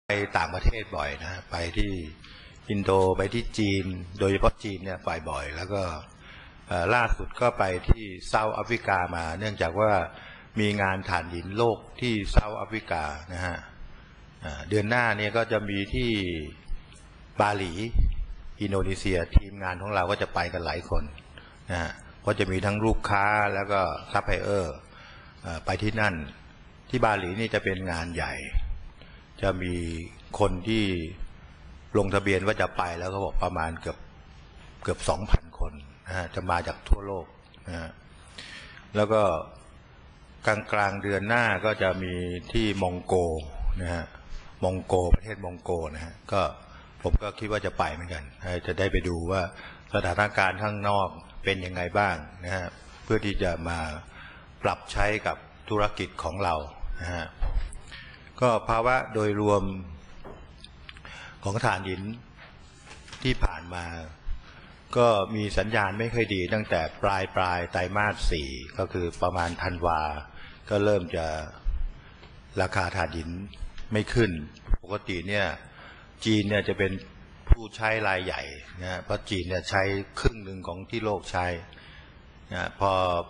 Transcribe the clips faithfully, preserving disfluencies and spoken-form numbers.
ไปต่างประเทศบ่อยนะไปที่อินโดไปที่จีนโดยเฉพาะจีนเนี่ยไปบ่อยแล้วก็ล่าสุดก็ไปที่เซาท์แอฟริกามาเนื่องจากว่ามีงานถ่านหินโลกที่เซาท์แอฟริกานะฮะเดือนหน้าเนี่ยก็จะมีที่บาหลีอินโดนีเซียทีมงานของเราก็จะไปกันหลายคนนะฮะเพราะจะมีทั้งลูกค้าแล้วก็ซัพพลายเออร์ไปที่นั่นที่บาหลีนี่จะเป็นงานใหญ่จะมีคนที่ลงทะเบียนว่าจะไปแล้วก็บอกประมาณเกือบเกือบสองพันคนนะฮะจะมาจากทั่วโลกนะฮะแล้วก็กลางกลางเดือนหน้าก็จะมีที่มองโกนะฮะมองโกประเทศมองโกนะฮะก็ผมก็คิดว่าจะไปเหมือนกันจะได้ไปดูว่าสถานการณ์ข้างนอกเป็นยังไงบ้างนะฮะเพื่อที่จะมาปรับใช้กับธุรกิจของเรานะฮะก็ภาวะโดยรวมของถ่านหินที่ผ่านมาก็มีสัญญาณไม่ค่อยดีตั้งแต่ปลายปลายไตรมาสสี่ก็คือประมาณธันวาก็เริ่มจะราคาถ่านหินไม่ขึ้นปกติเนี่ยจีนเนี่ยจะเป็นผู้ใช้รายใหญ่นะเพราะจีนเนี่ยใช้ครึ่งหนึ่งของที่โลกใช้นะพอ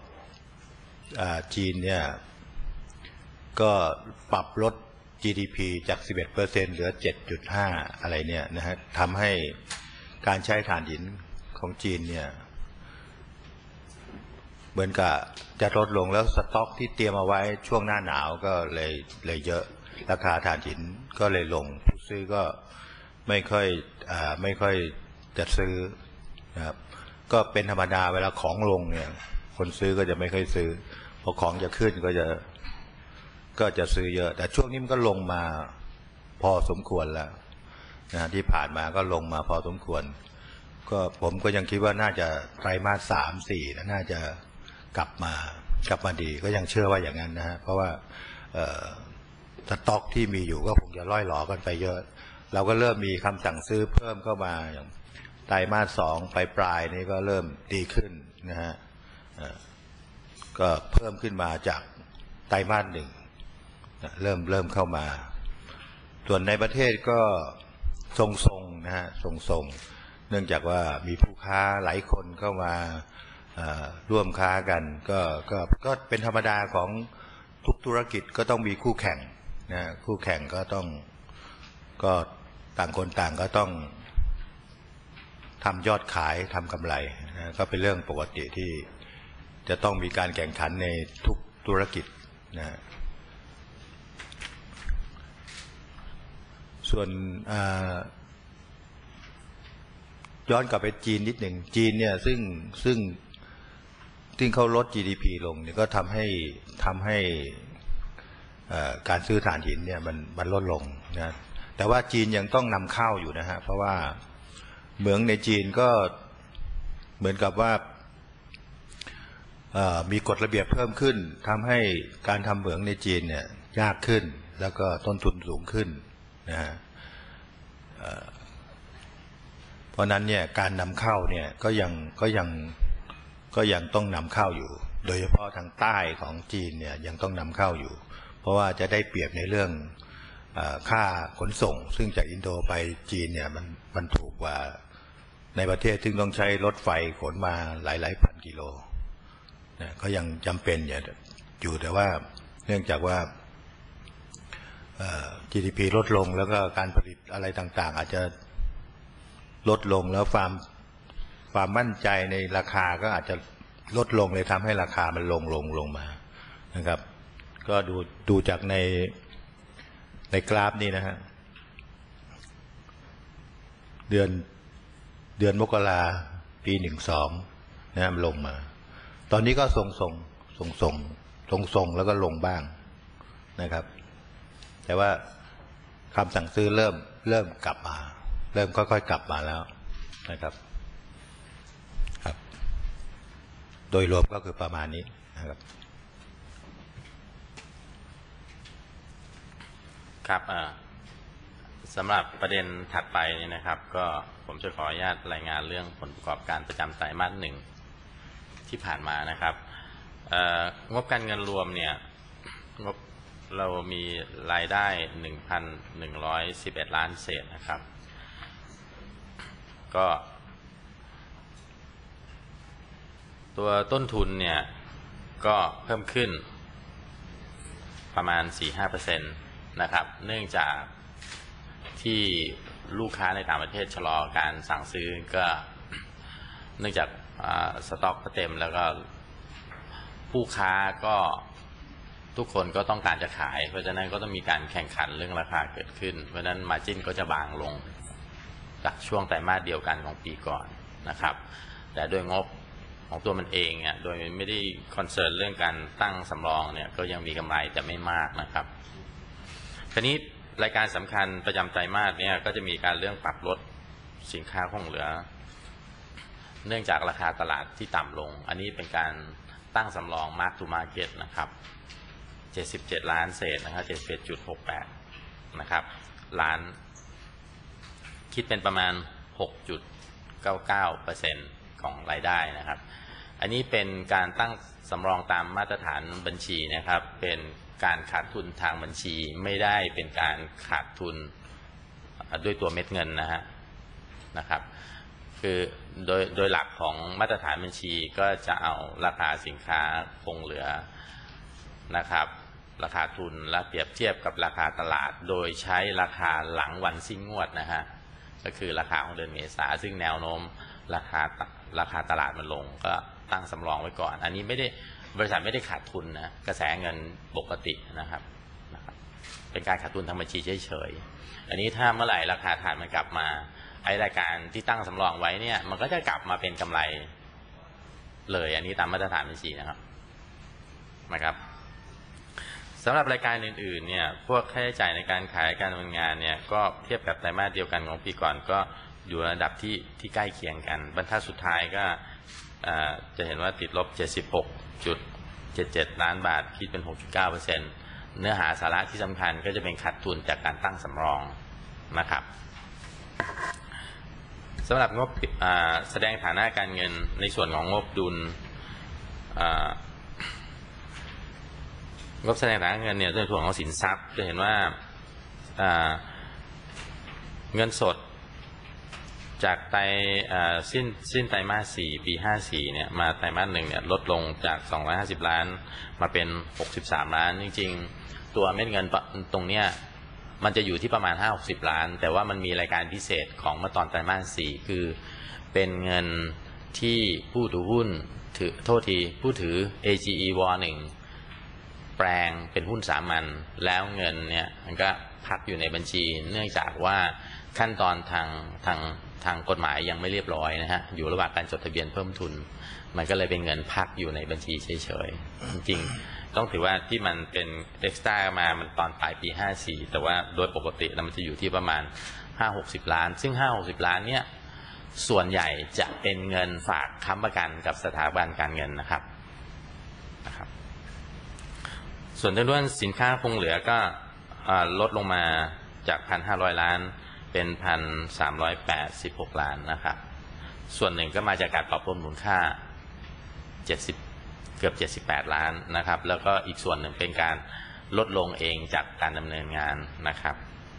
จีนเนี่ยก็ปรับลด จี ดี พี จาก สิบเอ็ดเปอร์เซ็นต์ เหลือ เจ็ดจุดห้า อะไรเนี่ยนะฮะทำให้การใช้ถ่านหินของจีนเนี่ยเหมือนกับจะลดลงแล้วสต็อกที่เตรียมเอาไว้ช่วงหน้าหนาวก็เลยเลยเยอะราคาถ่านหินก็เลยลงผู้ซื้อก็ไม่ค่อยอ่าไม่ค่อยจะซื้อนะครับก็เป็นธรรมดาเวลาของลงเนี่ยคนซื้อก็จะไม่ค่อยซื้อพอของจะขึ้นก็จะก็จะซื้อเยอะแต่ช่วงนี้มันก็ลงมาพอสมควรแล้วนะที่ผ่านมาก็ลงมาพอสมควรก็ผมก็ยังคิดว่าน่าจะไตรมาสสามสี่น่าจะกลับมากลับมาดีก็ยังเชื่อว่าอย่างนั้นนะฮะเพราะว่าสต็อกที่มีอยู่ก็คงจะล่อยหลอกันไปเยอะเราก็เริ่มมีคำสั่งซื้อเพิ่มเข้ามาอย่างไตรมาสสองปลายปลายนี้ก็เริ่มดีขึ้นนะฮะก็เพิ่มขึ้นมาจากไตรมาสหนึ่งเริ่มเริ่มเข้ามาส่วนในประเทศก็ทรงๆนะฮะทรงๆเนื่องจากว่ามีผู้ค้าหลายคนเข้ามาร่วมค้ากันก็ก็ก็เป็นธรรมดาของทุกธุรกิจก็ต้องมีคู่แข่งนะคู่แข่งก็ต้องก็ต่างคนต่างก็ต้องทำยอดขายทำกำไรนะก็เป็นเรื่องปกติที่จะต้องมีการแข่งขันในทุกธุรกิจนะส่วนย้อนกลับไปจีนนิดหนึ่งจีนเนี่ยซึ่งซึ่งซึ่งเขาลด จี ดี พี ลงเนี่ยก็ทำให้ทำให้การซื้อถ่านหินเนี่ยมันมันลดลงนะแต่ว่าจีนยังต้องนำเข้าอยู่นะฮะเพราะว่าเหมืองในจีนก็เหมือนกับว่ามีกฎระเบียบเพิ่มขึ้นทำให้การทำเหมืองในจีนเนี่ยยากขึ้นแล้วก็ต้นทุนสูงขึ้นนะฮะเพราะนั้นเนี่ยการนำเข้าเนี่ยก็ยังก็ยังก็ยังต้องนำเข้าอยู่โดยเฉพาะทางใต้ของจีนเนี่ยยังต้องนำเข้าอยู่เพราะว่าจะได้เปรียบในเรื่องค่าขนส่งซึ่งจากอินโดไปจีนเนี่ยมันมันถูกกว่าในประเทศซึ่งต้องใช้รถไฟขนมาหลายหลายพันกิโลนะก็ยังจำเป็นอยู่แต่ว่าเนื่องจากว่าจี ดี พี ลดลงแล้วก็การผลิตอะไรต่างๆอาจจะลดลงแล้วความความมั่นใจในราคาก็อาจจะลดลงเลยทำให้ราคามันลงลงลงมานะครับก็ดูดูจากในในกราฟนี้นะฮะเดือนเดือนมกราปีหนึ่งสองนะมันลงมาตอนนี้ก็ทรงทรงทรงทรงทรงทรงแล้วก็ลงบ้างนะครับแต่ว่าคำสั่งซื้อเริ่มเริ่มกลับมาเริ่มค่อยๆกลับมาแล้วนะครับครับโดยรวมก็คือประมาณนี้นะครับครับสำหรับประเด็นถัดไปนี่นะครับก็ผมจะขออนุญาตรายงานเรื่องผลประกอบการประจำไตรมาสหนึ่งที่ผ่านมานะครับงบการเงินรวมเนี่ยงบเรามีรายได้ หนึ่งพันหนึ่งร้อยสิบเอ็ด ล้านเศษนะครับก็ตัวต้นทุนเนี่ยก็เพิ่มขึ้นประมาณ สี่ถึงห้าเปอร์เซ็นต์ นะครับเนื่องจากที่ลูกค้าในต่างประเทศชะลอการสั่งซื้อก็เนื่องจากสต็อกเต็มแล้วก็ผู้ค้าก็ทุกคนก็ต้องการจะขายเพราะฉะนั้นก็ต้องมีการแข่งขันเรื่องราคาเกิดขึ้นเพราะฉะนั้นมาร์จิ้นก็จะบางลงจากช่วงไตรมาสเดียวกันของปีก่อนนะครับแต่โดยงบของตัวมันเองเนี่ยโดยไม่ได้คอนเซิร์นเรื่องการตั้งสำรองเนี่ยก็ยังมีกำไรแต่ไม่มากนะครับทีนี้รายการสำคัญประจำไตรมาสเนี่ยก็จะมีการเรื่องปรับลดสินค้าคงเหลือเนื่องจากราคาตลาดที่ต่ำลงอันนี้เป็นการตั้งสำรอง Mark to Market นะครับเจ็ดสิบเจ็ดล้านเศษนะครับ เจ็ดสิบเอ็ดจุดหกแปด นะครับล้านคิดเป็นประมาณ หกจุดเก้าเก้าเปอร์เซ็นต์ ของรายได้นะครับอันนี้เป็นการตั้งสำรองตามมาตรฐานบัญชีนะครับเป็นการขาดทุนทางบัญชีไม่ได้เป็นการขาดทุนด้วยตัวเม็ดเงินนะฮะนะครับคือโดยโดยหลักของมาตรฐานบัญชีก็จะเอาราคาสินค้าคงเหลือนะครับราคาทุนและเปรียบเทียบกับราคาตลาดโดยใช้ราคาหลังวันสิ้นงวดนะฮะก็คือราคาของเดือนเมษาซึ่งแนวโน้มราคาราคาตลาดมันลงก็ตั้งสำรองไว้ก่อนอันนี้ไม่ได้บริษัทไม่ได้ขาดทุนนะกระแสเงินปกตินะครับนะครับเป็นการขาดทุนทางบัญชีเฉยๆอันนี้ถ้าเมื่อไหร่ราคาถ่านมันกลับมาไอ้รายการที่ตั้งสำรองไว้เนี่ยมันก็จะกลับมาเป็นกำไรเลยอันนี้ตามมาตรฐานบัญชีนะครับนะครับสำหรับรายการอื่นๆเนี่ยพวกค่าใช้จ่ายในการขายการดำเนินงานเนี่ยก็เทียบกับไตรมาสเดียวกันของปีก่อนก็อยู่ระดับที่ที่ใกล้เคียงกันบรรทัดสุดท้ายก็จะเห็นว่าติดลบ เจ็ดสิบหกจุดเจ็ดเจ็ด ล้านบาทคิดเป็น หกจุดเก้าเปอร์เซ็นต์ เนื้อหาสาระที่สำคัญก็จะเป็นขาดทุนจากการตั้งสำรองนะครับสำหรับงบแสดงฐานะการเงินในส่วนของงบดุลงบแสดงฐานะเงินเนี่ยในส่วนของสินทรัพย์จะเห็นว่าเงินสดจากไตรสิ้นสิ้นไตรมาสสี่ปีห้าสี่เนี่ยมาไตรมาสหนึ่งเนี่ยลดลงจากสองร้อยห้าสิบล้านมาเป็นหกสิบสามล้านจริงๆตัวเม็ดเงินตรงเนี้ยมันจะอยู่ที่ประมาณห้า หกสิบล้านแต่ว่ามันมีรายการพิเศษของเมื่อตอนไตรมาสสี่คือเป็นเงินที่ผู้ถือหุ้นถือโทษทีผู้ถือ เอ จี อี ว หนึ่งแปลงเป็นหุ้นสามัญแล้วเงินเนี่ยมันก็พักอยู่ในบัญชีเนื่องจากว่าขั้นตอนทางทางทางกฎหมายยังไม่เรียบร้อยนะฮะอยู่ระหว่างการจดทะเบียนเพิ่มทุนมันก็เลยเป็นเงินพักอยู่ในบัญชีเฉยๆจริงๆต้องถือว่าที่มันเป็นเอ็กซ์ตร้ามามันตอนปลายปีห้าสี่แต่ว่าโดยปกติแล้วมันจะอยู่ที่ประมาณ ห้าหกสิบ ล้านซึ่ง ห้าหกสิบ ล้านเนี่ยส่วนใหญ่จะเป็นเงินฝากค้ำประกันกับสถาบันการเงินนะครับนะครับส่วนจำนวนสินค้าคงเหลือก็ลดลงมาจาก หนึ่งพันห้าร้อย ล้านเป็น หนึ่งพันสามร้อยแปดสิบหก ล้านนะครับส่วนหนึ่งก็มาจากการปรับเพิ่มมูลค่าเจ็ดสิบเกือบเจ็ดสิบแปดล้านนะครับแล้วก็อีกส่วนหนึ่งเป็นการลดลงเองจากการดำเนินงานนะครับ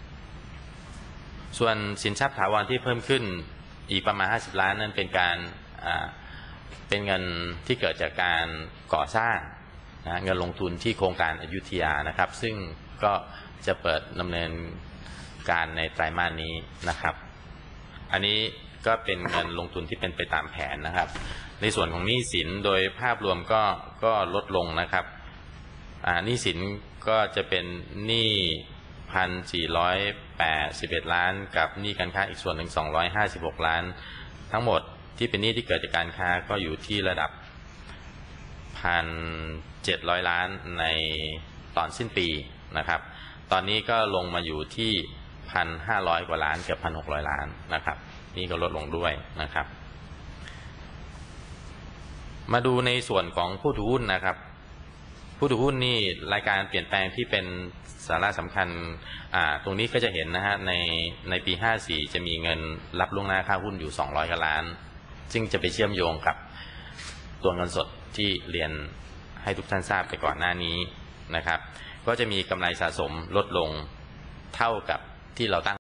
ส่วนสินทรัพย์ถาวรที่เพิ่มขึ้นอีกประมาณห้าสิบล้านนั้นเป็นการเป็นเงินที่เกิดจากการก่อสร้างนะเงินลงทุนที่โครงการอยุธยานะครับซึ่งก็จะเปิดดำเนินการในไตรมาสนี้นะครับอันนี้ก็เป็นเงินลงทุนที่เป็นไปตามแผนนะครับในส่วนของหนี้สินโดยภาพรวมก็ก็ลดลงนะครับอ่าหนี้สินก็จะเป็นหนี้ หนึ่งพันสี่ร้อยแปดสิบเอ็ด ล้านกับหนี้การค้าอีกส่วนหนึ่งสองร้อยห้าสิบหกล้านทั้งหมดที่เป็นหนี้ที่เกิดจากการค้าก็อยู่ที่ระดับ หนึ่งพันเจ็ดร้อย ล้านในตอนสิ้นปีนะครับตอนนี้ก็ลงมาอยู่ที่ หนึ่งพันห้าร้อย กว่าล้านเกือบ หนึ่งพันหกร้อย ล้านนะครับนี่ก็ลดลงด้วยนะครับมาดูในส่วนของผู้ถือหุ้นนะครับผู้ถือหุ้นนี่รายการเปลี่ยนแปลงที่เป็นสาระสำคัญอ่าตรงนี้ก็จะเห็นนะฮะในในปีห้าสี่จะมีเงินรับล่วงหน้าค่าหุ้นอยู่สองร้อยกว่าล้านซึ่งจะไปเชื่อมโยงกับตัวเงินสดที่เรียนให้ทุกท่านทราบไปก่อนหน้านี้นะครับก็จะมีกำไรสะสมลดลงเท่ากับที่เราตั้ง